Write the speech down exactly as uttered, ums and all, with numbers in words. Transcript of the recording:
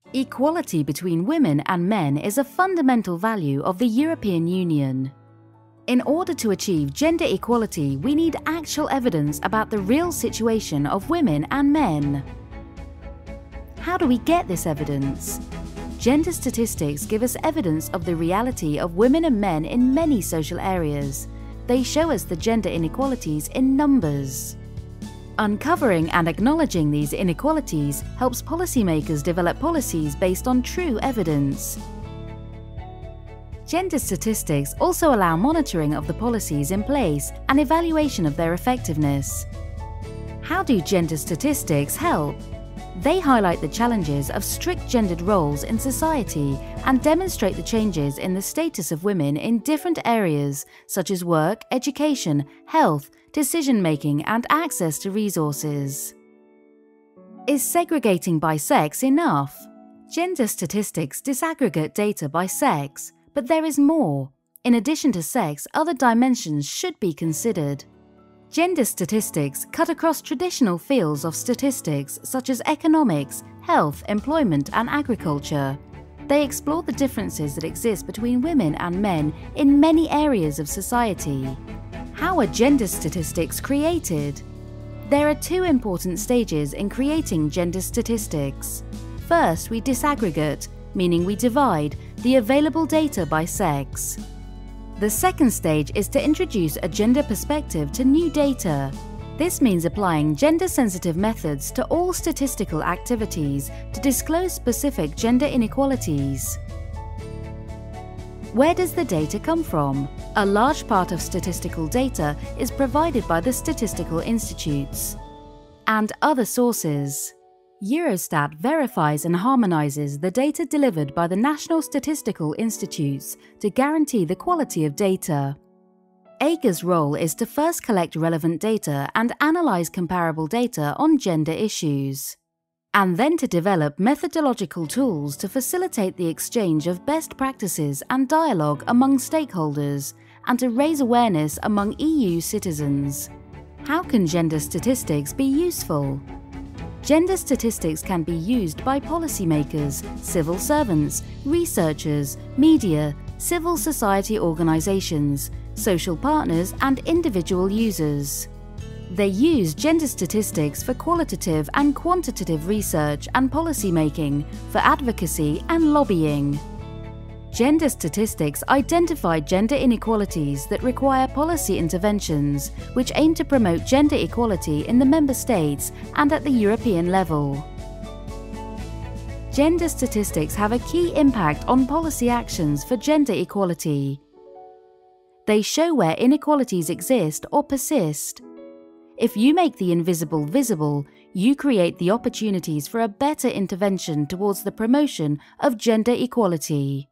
Equality between women and men is a fundamental value of the European Union. In order to achieve gender equality, we need actual evidence about the real situation of women and men. How do we get this evidence? Gender statistics give us evidence of the reality of women and men in many social areas. They show us the gender inequalities in numbers. Uncovering and acknowledging these inequalities helps policymakers develop policies based on true evidence. Gender statistics also allow monitoring of the policies in place and evaluation of their effectiveness. How do gender statistics help? They highlight the challenges of strict gendered roles in society and demonstrate the changes in the status of women in different areas such as work, education, health, decision-making and access to resources. Is segregating by sex enough? Gender statistics disaggregate data by sex, but there is more. In addition to sex, other dimensions should be considered. Gender statistics cut across traditional fields of statistics such as economics, health, employment and agriculture. They explore the differences that exist between women and men in many areas of society. How are gender statistics created? There are two important stages in creating gender statistics. First, we disaggregate, meaning we divide, the available data by sex. The second stage is to introduce a gender perspective to new data. This means applying gender-sensitive methods to all statistical activities to disclose specific gender inequalities. Where does the data come from? A large part of statistical data is provided by the statistical institutes and other sources. Eurostat verifies and harmonizes the data delivered by the national statistical institutes to guarantee the quality of data. A G A's role is to first collect relevant data and analyze comparable data on gender issues, and then to develop methodological tools to facilitate the exchange of best practices and dialogue among stakeholders, and to raise awareness among E U citizens. How can gender statistics be useful? Gender statistics can be used by policymakers, civil servants, researchers, media, civil society organizations, social partners, and individual users. They use gender statistics for qualitative and quantitative research and policymaking, for advocacy and lobbying. Gender statistics identify gender inequalities that require policy interventions, which aim to promote gender equality in the member states and at the European level. Gender statistics have a key impact on policy actions for gender equality. They show where inequalities exist or persist. If you make the invisible visible, you create the opportunities for a better intervention towards the promotion of gender equality.